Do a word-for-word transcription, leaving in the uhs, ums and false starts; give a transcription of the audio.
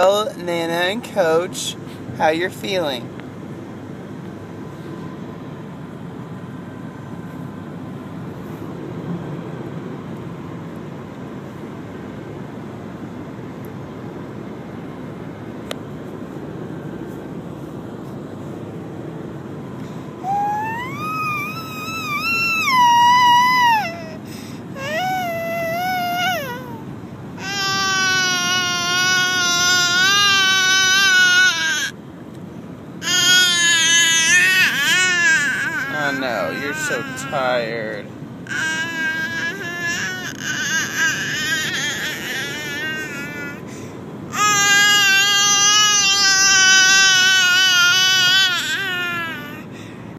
Tell Nana and Coach how you're feeling. I know, you're so tired.